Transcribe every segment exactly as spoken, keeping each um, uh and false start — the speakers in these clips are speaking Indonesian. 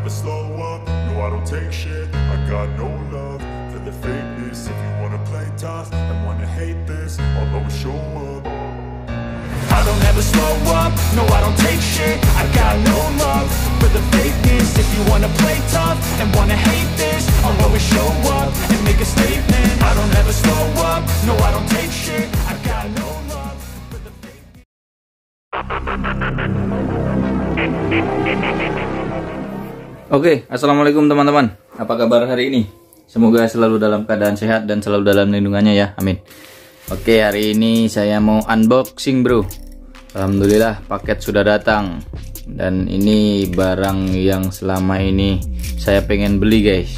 never slow up, no I don't take shit. I got no love for the fakeness. If you wanna play tough and wanna hate this, I'll always show up. I don't ever slow up, no I don't take shit. I got no love for the fakeness. If you wanna play tough and wanna hate this, I'll always show up and make a statement. I don't ever slow up, no I don't take shit. I got no love for the fakeness. Oke, assalamualaikum teman-teman. Apa kabar hari ini? Semoga selalu dalam keadaan sehat dan selalu dalam lindungannya ya, amin. Oke, hari ini saya mau unboxing bro. Alhamdulillah paket sudah datang. Dan ini barang yang selama ini saya pengen beli guys.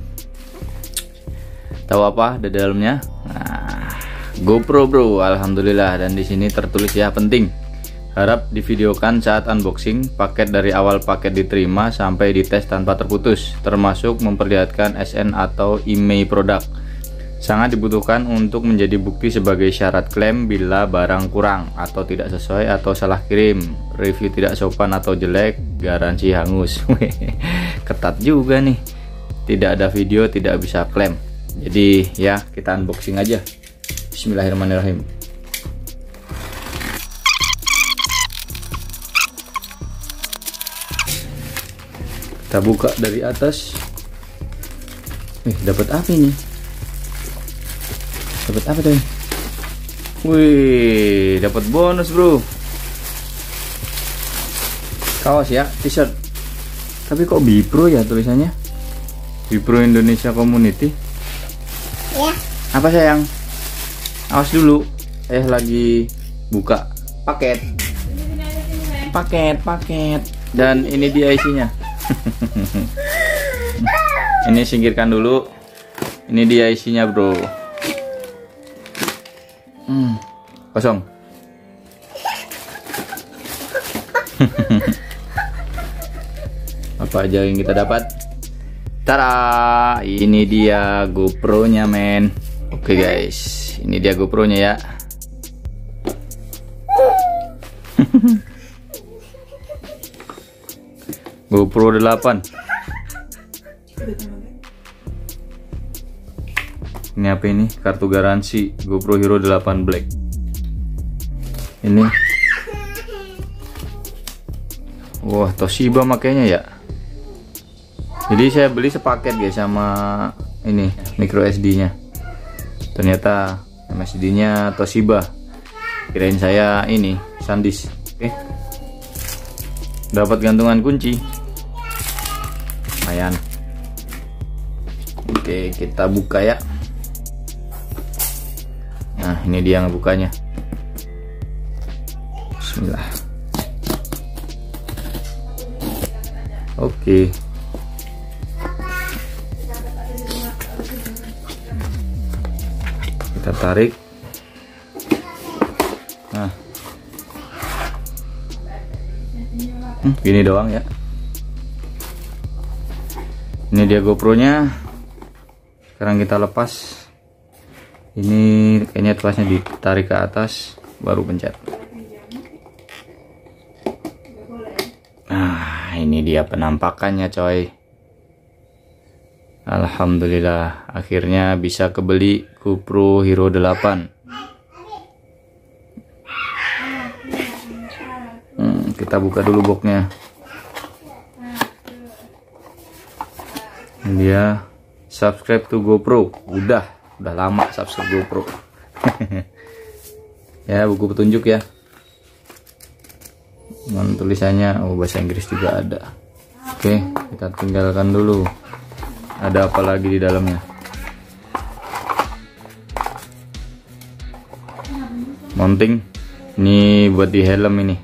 Tahu apa di dalamnya? Nah, GoPro bro, alhamdulillah. Dan di sini tertulis ya penting. Harap divideokan saat unboxing. Paket dari awal paket diterima sampai dites tanpa terputus, termasuk memperlihatkan S N atau I M E I produk. Sangat dibutuhkan untuk menjadi bukti sebagai syarat klaim bila barang kurang atau tidak sesuai atau salah kirim. Review tidak sopan atau jelek, garansi hangus. Ketat juga nih. Tidak ada video, tidak bisa klaim. Jadi ya kita unboxing aja. Bismillahirrahmanirrahim. Kita buka dari atas. Eh, dapat apa ini? Dapat apa tuh? Wih, dapat bonus bro. Kaos ya, t-shirt. Tapi kok Bipro ya tulisannya? Bipro Indonesia Community. Ya. Apa sayang? Awas dulu. Eh lagi buka paket. Paket, paket. Dan ini dia isinya. Ini singkirkan dulu. Ini dia isinya bro. Hmm, kosong. Apa aja yang kita dapat? Tara, ini dia GoPro-nya men. Oke guys, ini dia GoPro-nya ya. GoPro delapan. Ini apa ini? Kartu garansi GoPro Hero delapan Black. Ini. Wah, Toshiba makanya ya. Jadi saya beli sepaket guys sama ini micro S D-nya. Ternyata M S D-nya Toshiba. Kirain saya ini SanDisk. Oke. Dapat gantungan kunci. Lumayan. Oke, kita buka ya. Nah, ini dia ngebukanya. Bismillah. Oke. Kita tarik. Nah. Hmm, gini doang ya. Ini dia GoPro-nya. Sekarang kita lepas. Ini kayaknya tuasnya ditarik ke atas, baru pencet. Nah, ini dia penampakannya coy. Alhamdulillah, akhirnya bisa kebeli GoPro Hero delapan. Hmm, kita buka dulu boxnya. Ini dia, subscribe to GoPro. Udah. Udah lama subscribe GoPro. Ya, buku petunjuk ya. Dan tulisannya oh bahasa Inggris juga ada. Oke, kita tinggalkan dulu. Ada apa lagi di dalamnya? Mounting. Ini buat di helm ini.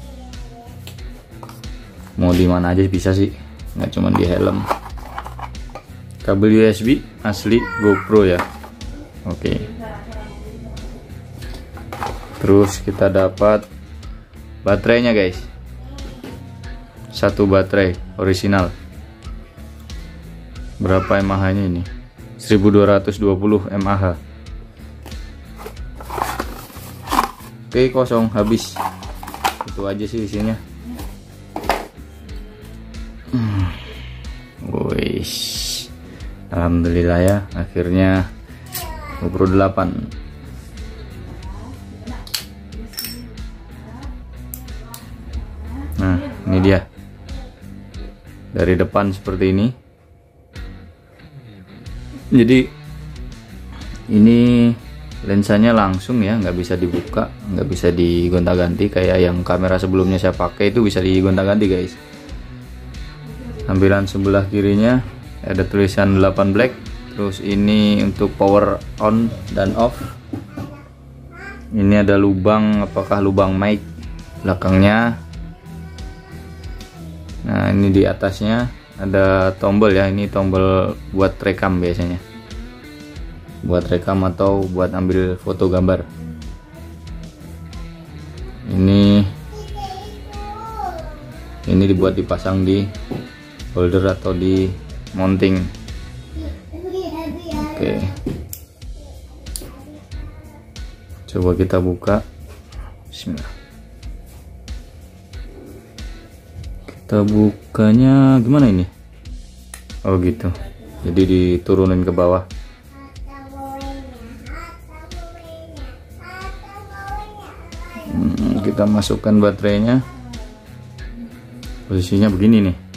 Mau di mana aja bisa sih, nggak cuma di helm. Kabel U S B asli GoPro ya. Oke. Terus kita dapat baterainya guys. Satu baterai original. Berapa mAh-nya ini? seribu dua ratus dua puluh mAh. Oke, kosong, habis. Itu aja sih isinya. Hmm. Wih, alhamdulillah ya, akhirnya GoPro delapan. Nah, ini dia dari depan seperti ini. Jadi ini lensanya langsung ya, nggak bisa dibuka, nggak bisa digonta-ganti kayak yang kamera sebelumnya saya pakai itu bisa digonta-ganti guys. Tampilan sebelah kirinya ada tulisan delapan black, terus ini untuk power on dan off. Ini ada lubang, apakah lubang mic belakangnya. Nah, ini di atasnya ada tombol ya, ini tombol buat rekam biasanya, buat rekam atau buat ambil foto gambar. Ini ini dibuat dipasang di holder atau di mounting. Oke, coba kita buka. Bismillah. Kita bukanya gimana ini? Oh gitu, jadi diturunin ke bawah. Hmm, kita masukkan baterainya, posisinya begini nih.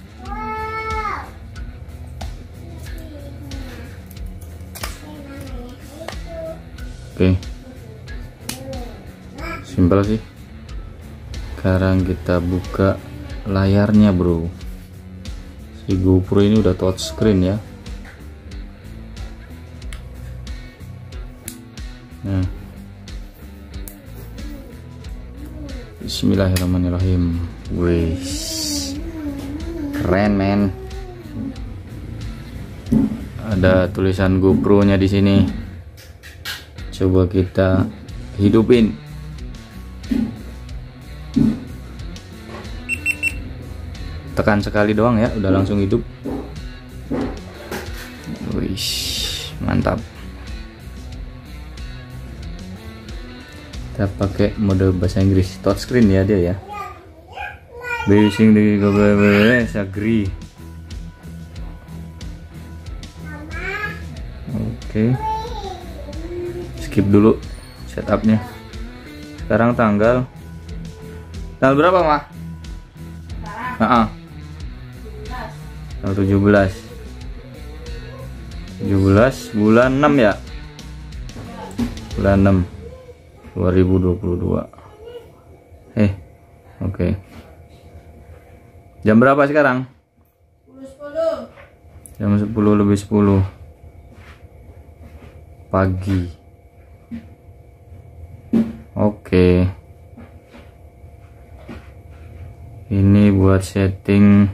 Oke, simpel sih. Sekarang kita buka layarnya bro. Si GoPro ini udah touchscreen ya. Nah, bismillahirrahmanirrahim. Wih, keren men. Ada tulisan GoPro nya di sini. Coba kita hidupin. Tekan sekali doang ya, udah langsung hidup. Wih, mantap. Kita pakai mode bahasa Inggris, touchscreen ya dia ya. Basing di GoPro agree. Oke, skip dulu setupnya. Sekarang tanggal tanggal berapa mah? Nah, tanggal tujuh belas tujuh belas bulan enam ya, bulan enam dua ribu dua puluh dua. Eh oke, okay. Jam berapa sekarang? Jam sepuluh lebih sepuluh pagi. Oke, okay. Ini buat setting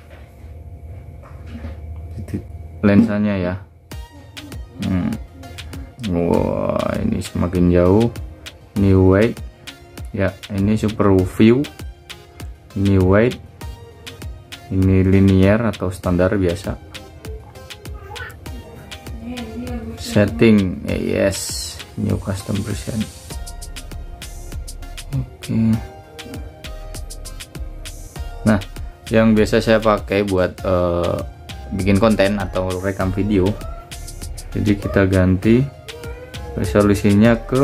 lensanya ya. hmm. Wah, ini semakin jauh. Ini wide ya, ini super view, ini wide, ini linear atau standar biasa. Setting eh, yes, new custom preset. Oke, nah yang biasa saya pakai buat uh, bikin konten atau rekam video, jadi kita ganti resolusinya ke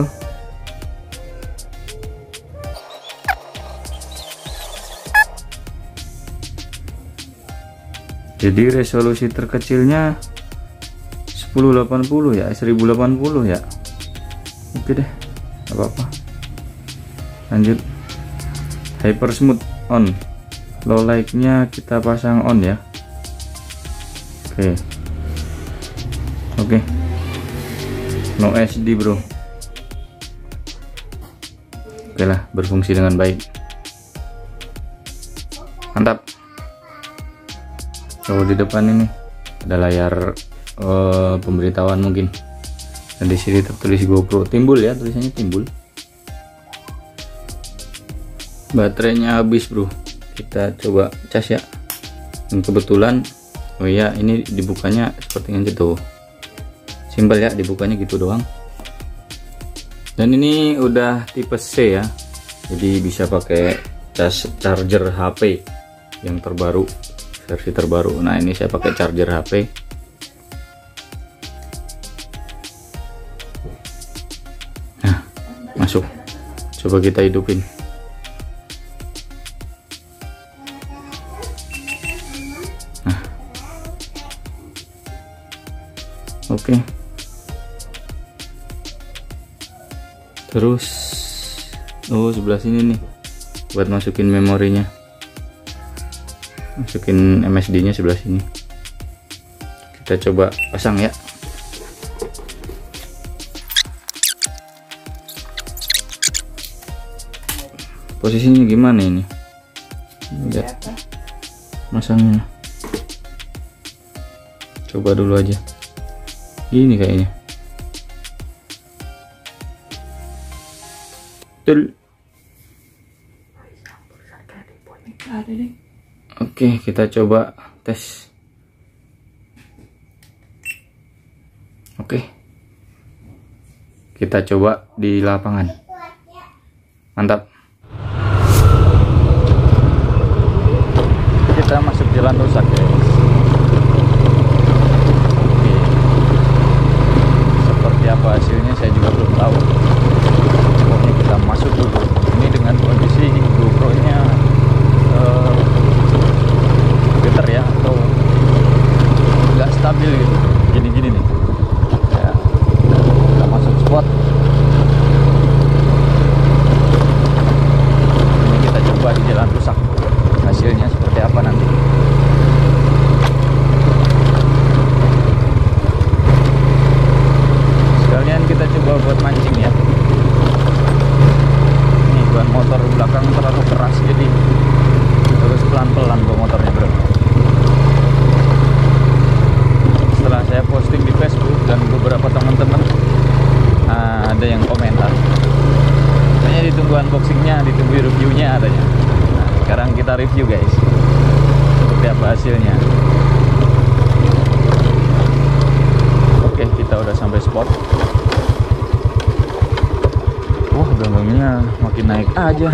jadi resolusi terkecilnya sepuluh delapan puluh ya, seribu delapan puluh ya. Oke deh, gak apa-apa. Lanjut, hyper smooth on, low light nya kita pasang on ya. Oke, oke, no S D bro. Oke lah, berfungsi dengan baik, mantap. Kalau di depan ini ada layar uh, pemberitahuan mungkin, dan di sini tertulis GoPro, timbul ya, tulisannya timbul. Baterainya habis bro, kita coba cas ya. Dan kebetulan, oh iya, ini dibukanya seperti yang gitu, simpel ya, dibukanya gitu doang. Dan ini udah tipe C ya, jadi bisa pakai cas charger H P yang terbaru versi terbaru. Nah ini saya pakai charger H P. Nah masuk, coba kita hidupin. Nah oke, terus oh sebelah sini nih buat masukin memorinya, masukin M S D nya sebelah sini. Kita coba pasang ya. Posisinya gimana ini? Lihat masangnya. Coba dulu aja. Ini kayaknya. Tul. Oke, kita coba tes. Oke, kita coba di lapangan. Mantap. Kita masuk jalan rusak guys. Oke, seperti apa hasilnya saya juga belum tahu. Pokoknya kita masuk dulu. Ini dengan kondisi GoPro nya uh, getar ya, atau nggak stabil gitu, gini-gini nih ya. Kita masuk spot. Ini kita coba di jalan rusak, hasilnya seperti apa nanti. Sekalian kita coba buat mancing ya. Ini ban motor belakang terlalu keras, jadi terus pelan-pelan bawa motornya bro. Setelah saya posting di Facebook dan beberapa teman-teman, nah, ada yang komentar, katanya ditunggu unboxingnya, ditunggu reviewnya adanya. Nah, sekarang kita review guys, seperti apa hasilnya. Oke, kita udah sampai spot. Wah, gambangnya makin naik aja.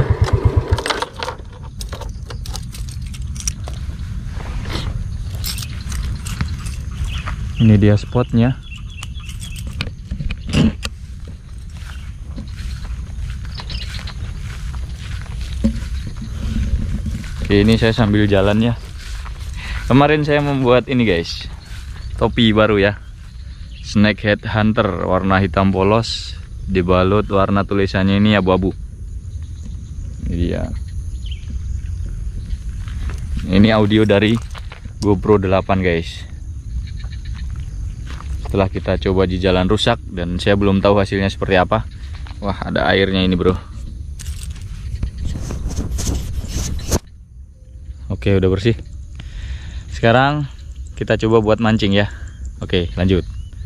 Ini dia spotnya. Oke, ini saya sambil jalan ya. Kemarin saya membuat ini guys, topi baru ya, Snakehead Hunter, warna hitam polos, dibalut warna tulisannya ini abu-abu. Ini dia. Ini audio dari GoPro delapan guys. Setelah kita coba di jalan rusak dan saya belum tahu hasilnya seperti apa. Wah, ada airnya ini bro. Oke, udah bersih. Sekarang kita coba buat mancing ya. Oke, lanjut.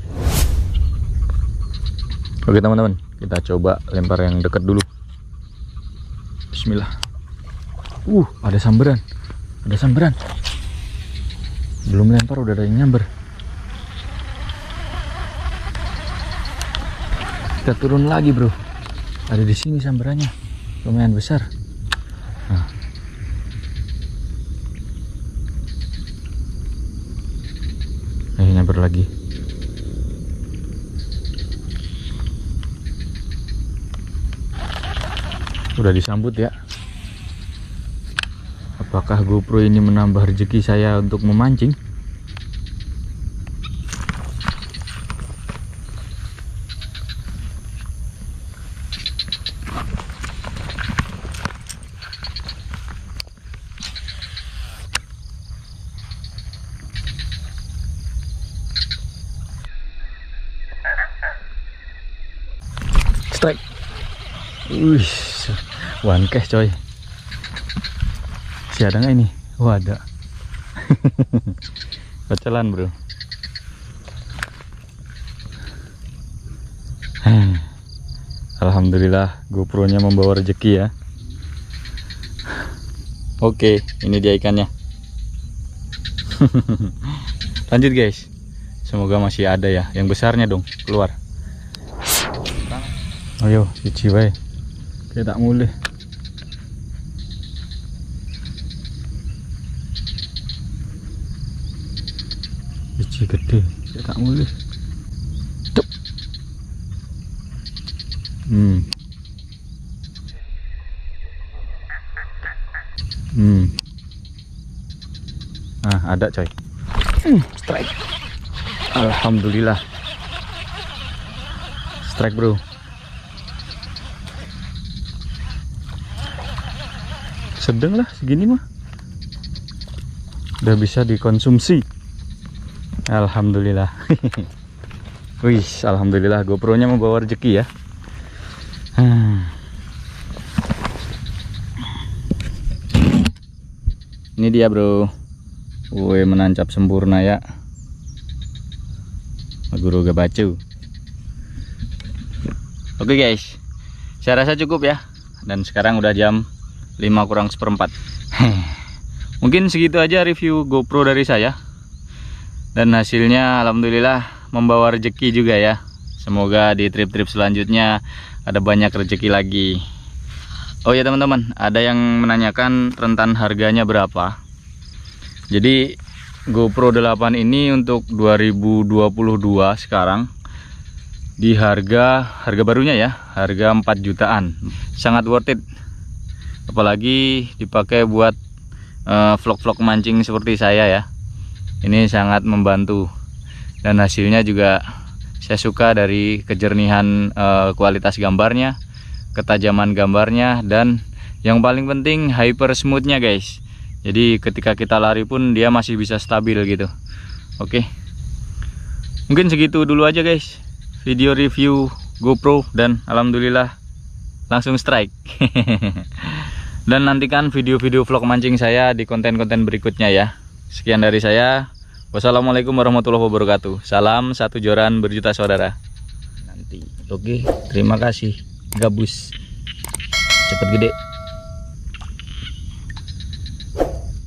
Oke teman-teman, kita coba lempar yang dekat dulu. Bismillah. Uh, ada samberan. Ada samberan. Belum lempar udah ada yang nyamber. Kita turun lagi bro. Ada di sini samberannya, lumayan besar. Nah. Eh, nyamber lagi. Udah disambut ya. Apakah GoPro ini menambah rezeki saya untuk memancing? Strike. Wih, one cash coy. Si ada nggak ini? Oh ada. Kocelan bro. Alhamdulillah GoPro nya membawa rezeki ya. Oke, ini dia ikannya. Lanjut guys. Semoga masih ada ya. Yang besarnya dong keluar. Ayo, cici wae. Kayak tak mulai. Biji gede, tak mulih. Cuk. Hmm. Hmm. Ah, ada coy. Hmm, strike. Alhamdulillah. Strike, bro. Sedang lah segini mah. Udah bisa dikonsumsi. Alhamdulillah. Wih, alhamdulillah GoPro-nya membawa rezeki ya. Hmm. Ini dia, bro. Woi, menancap sempurna ya. Guru gabacu. Oke guys, saya rasa cukup ya. Dan sekarang udah jam lima kurang seperempat. Mungkin segitu aja review GoPro dari saya. Dan hasilnya alhamdulillah membawa rezeki juga ya. Semoga di trip-trip selanjutnya ada banyak rezeki lagi. Oh ya teman-teman, ada yang menanyakan rentan harganya berapa. Jadi GoPro delapan ini untuk dua ribu dua puluh dua sekarang di harga harga barunya ya, harga empat jutaan. Sangat worth it. Apalagi dipakai buat vlog-vlog uh, mancing seperti saya ya. Ini sangat membantu. Dan hasilnya juga saya suka dari kejernihan uh, kualitas gambarnya, ketajaman gambarnya, dan yang paling penting hyper smoothnya guys. Jadi ketika kita lari pun dia masih bisa stabil gitu. Oke, mungkin segitu dulu aja guys video review GoPro, dan alhamdulillah langsung strike. Dan nantikan video-video vlog mancing saya di konten-konten berikutnya ya. Sekian dari saya. Wassalamualaikum warahmatullahi wabarakatuh. Salam satu joran berjuta saudara. Nanti. Oke, terima kasih. Gabus cepet gede.